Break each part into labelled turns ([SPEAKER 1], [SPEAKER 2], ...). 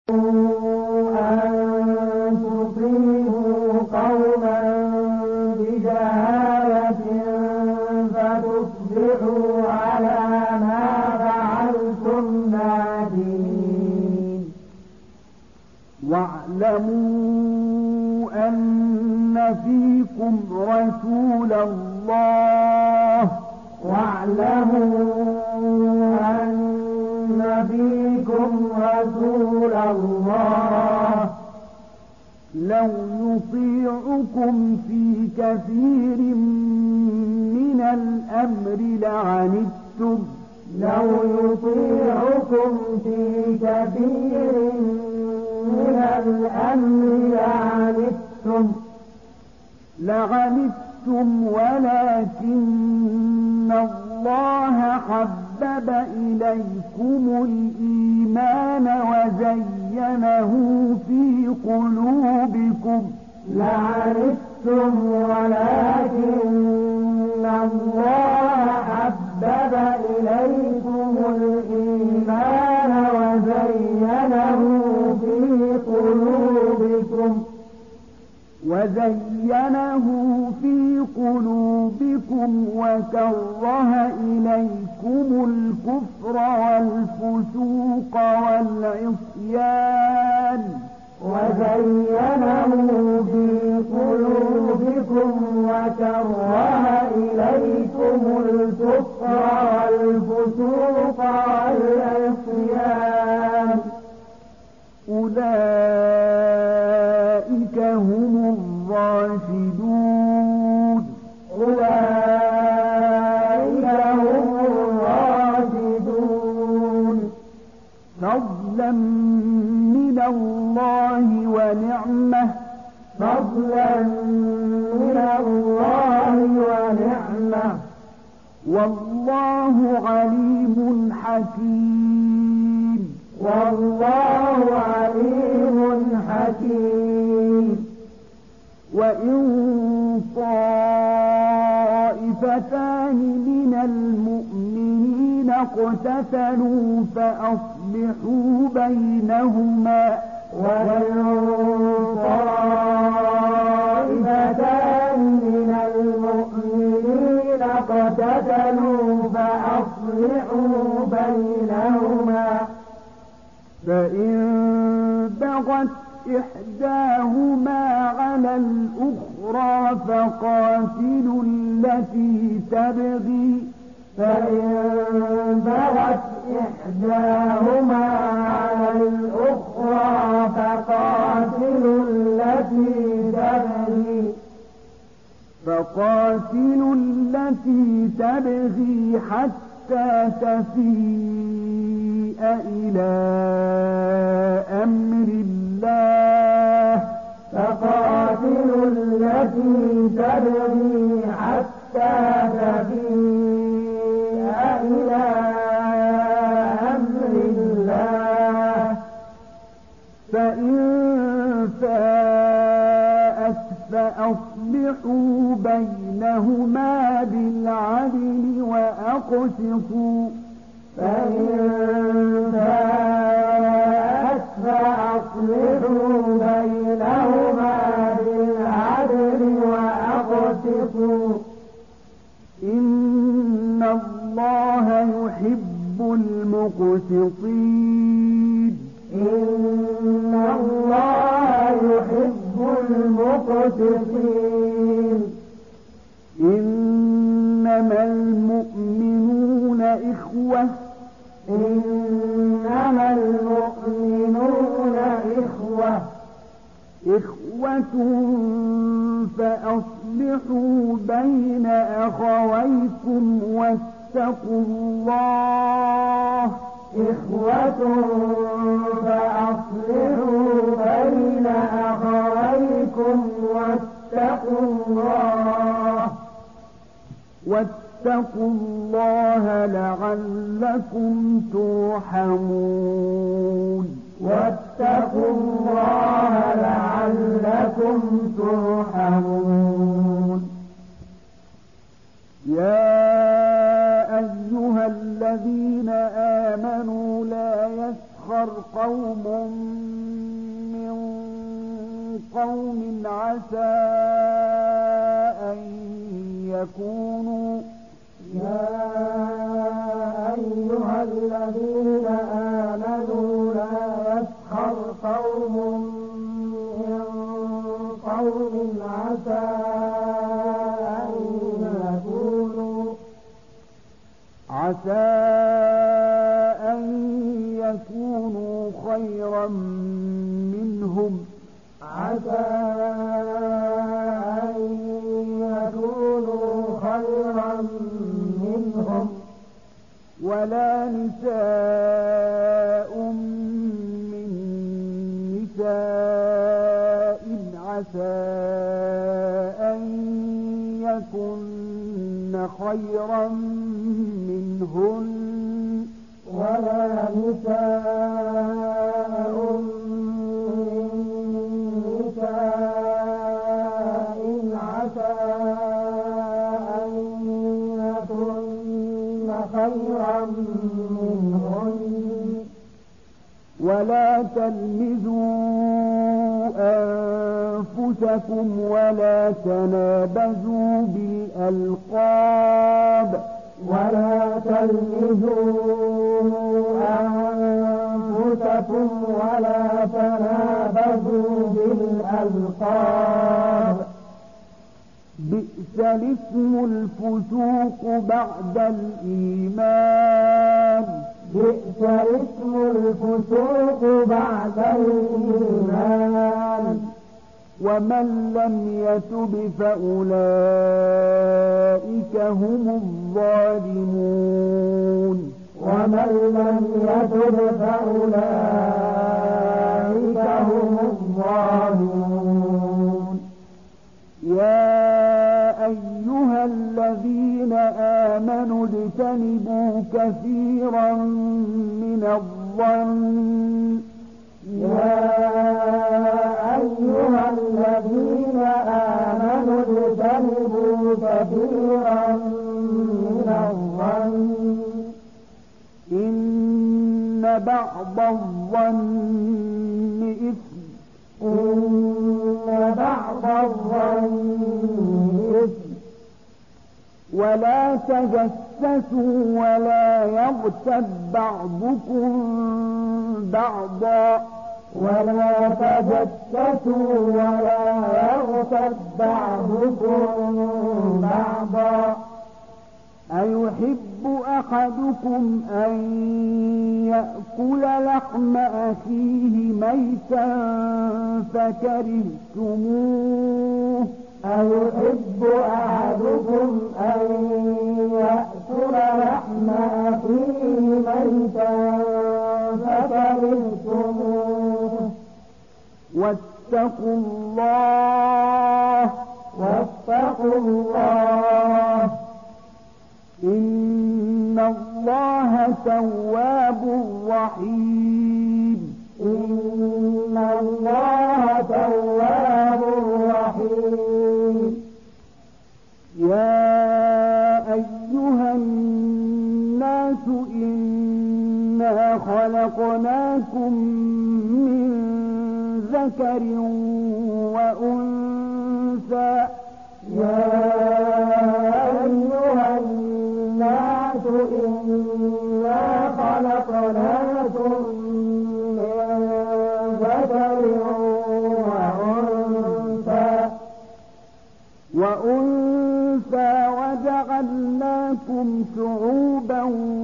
[SPEAKER 1] أن تصيبوا قوما بجهالة فتصبحوا على ما فعلتم نادمين.
[SPEAKER 2] واعلموا أن فيكم رسول الله لو يطيعكم في كثير من الأمر لعنتم ولكن الله حبب إليكم الإيمان وزينه في قلوبكم وكره إليكم الكفر والفسوق والعصيان أولئك هم الراشدون فضلا من الله ونعمة والله عليم حكيم. وإن طائفتان من المؤمنين اقتتلوا فأصلحوا بينهما فإن بغت إحداهما على الأخرى فقاتلوا التي تبغي حتى تفيء إلى أمر الله فإن فاءت فأصلحوا بينهما بالعدل وأقسطوا إن الله يحب المقسطين. إنما المؤمنون إخوة فأصلحوا بين أخويكم واتقوا الله واتقوا الله لعلكم ترحمون. يا أيها الذين آمنوا لا يسخر قوم قوم عسى أن يكونوا
[SPEAKER 1] يا أيها الذين آمنوا لا يسخر قوم من قوم عسى
[SPEAKER 2] أن يكونوا خيرا منهم ولا نساء من نساء عسى أن يكن خيرا منهن
[SPEAKER 1] ولا نساء من نساء عسى أن يكن خيرا منهن
[SPEAKER 2] ولا تلمزوا أنفسكم ولا تنابزوا بالألقاب
[SPEAKER 1] ولا تلمزوا أنفسكم ولا تنابزوا بالألقاب
[SPEAKER 2] بئس الاسم الفسوق بعد الإيمان
[SPEAKER 1] بئس اسم الفسوق بعد الإيمان
[SPEAKER 2] ومن لم يتب فأولئك هم الظالمون
[SPEAKER 1] ومن لم يتب فأولئك هم الظالمون
[SPEAKER 2] يا أيها الذين آمنوا اجتنبوا كثيرا من الظن
[SPEAKER 1] يا أيها الذين آمنوا اجتنبوا كثيرا من الظن
[SPEAKER 2] إن بعض الظن إثم ولا تجسسوا ولا يغتب بعضكم بعضا أيحب أحدكم أن يأكل لحم أخيه ميتا فكرهتموه
[SPEAKER 1] أيحب أحدكم أن يأكل لحم أخيه ميتا فكرهتموه
[SPEAKER 2] واتقوا الله إن الله تواب رحيم يا أيها الناس إنا خلقناكم من ذكر وأنثى
[SPEAKER 1] يا أيها الناس إنا خلقناكم من ذكر
[SPEAKER 2] وأنثى وجعلناكم شعوبا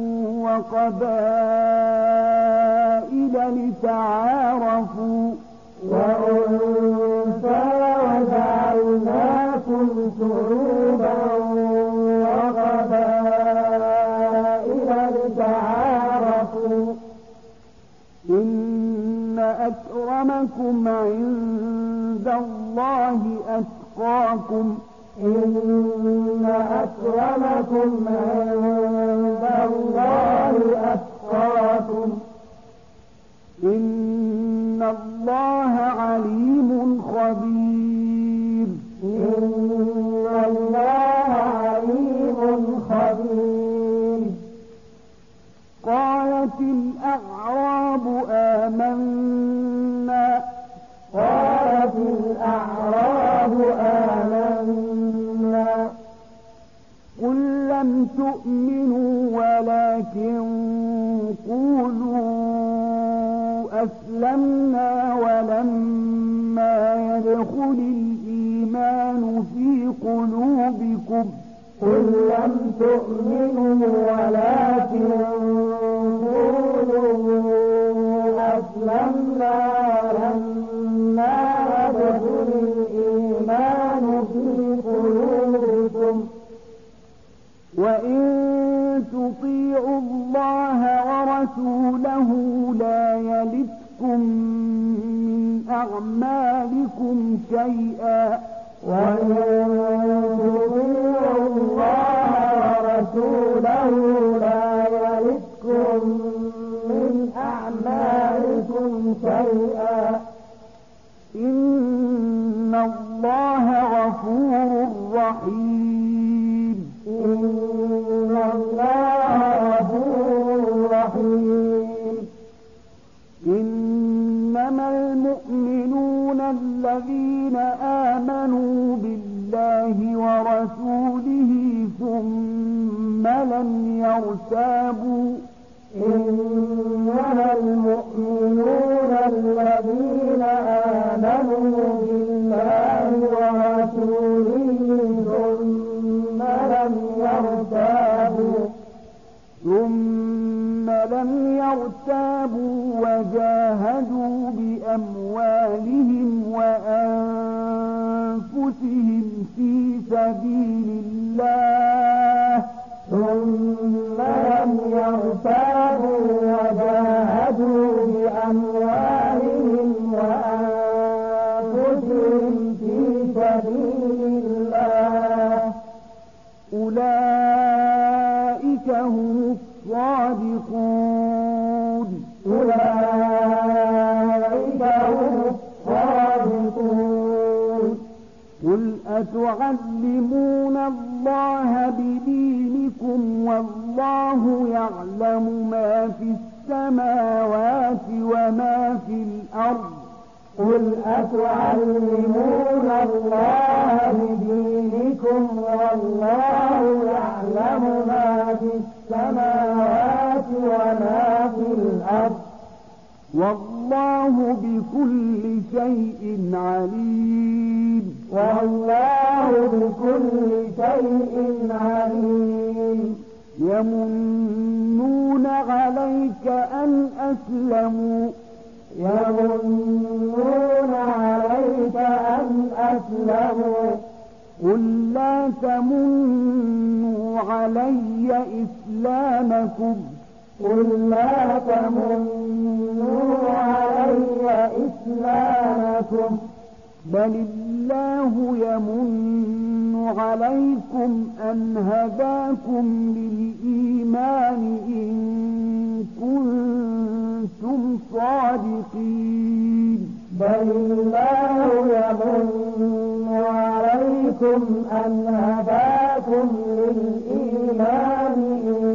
[SPEAKER 2] وقبائل لتعارفوا إن أكرمكم عند الله أتقاكم
[SPEAKER 1] إن أكرمكم عند الله أتقاكم
[SPEAKER 2] إن الله عليم خبير
[SPEAKER 1] إن الله عليم خبير
[SPEAKER 2] قالت الأعراب آمنا
[SPEAKER 1] قالت الأعراب
[SPEAKER 2] أسلمنا ولما يدخل الإيمان في قلوبكم
[SPEAKER 1] قل لم تؤمنوا ولكن قولوا أسلمنا ولما يدخل الإيمان في قلوبكم
[SPEAKER 2] وإن تطيعوا الله ورسوله لا يلتكم من أعمالكم شيئا
[SPEAKER 1] وإن تطيعوا الله ورسوله لا يلتكم من أعمالكم شيئا
[SPEAKER 2] إن الله غفور رحيم
[SPEAKER 1] إن الله غفور رحيم
[SPEAKER 2] إنما المؤمنون الذين آمنوا بالله ورسوله ثم لم يرتابوا
[SPEAKER 1] إنما المؤمنون الذين آمنوا بالله ورسوله
[SPEAKER 2] ثم لم يرتابوا وجاهدوا بأموالهم وأنفسهم في سبيل الله
[SPEAKER 1] ثم لم يرتابوا وجاهدوا بأموالهم وأنفسهم في سبيل الله
[SPEAKER 2] أولئك هم الصادقون
[SPEAKER 1] أولئك هم الصادقون
[SPEAKER 2] قل أتعلمون الله بدينكم والله يعلم ما في السماوات وما في الأرض
[SPEAKER 1] قل أتعلمون الله بدينكم والله يعلم ما في السماوات وما في الأرض
[SPEAKER 2] والله بكل شيء عليم
[SPEAKER 1] والله بكل شيء عليم
[SPEAKER 2] يمنون عليك أن أسلموا
[SPEAKER 1] يمنون عليك أن أسلموا
[SPEAKER 2] قل لا تمنوا علي إسلامكم
[SPEAKER 1] قل لا تمنوا علي إسلامكم
[SPEAKER 2] بل الله يمن عليكم أن هداكم للإيمان إن كنتم صادقين
[SPEAKER 1] بل الله يمن عليكم أن هداكم للإيمان إن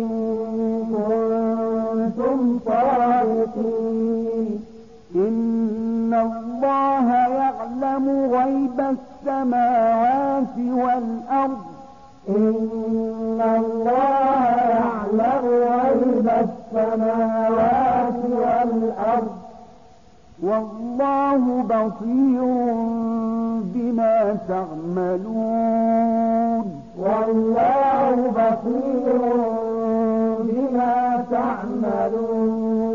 [SPEAKER 1] كنتم صادقين
[SPEAKER 2] إن الله يعلم غيب السماوات والأرض
[SPEAKER 1] إن الله يعلم غيب السماوات والأرض
[SPEAKER 2] والله بصير بما تعملون
[SPEAKER 1] والله بصير بما تعملون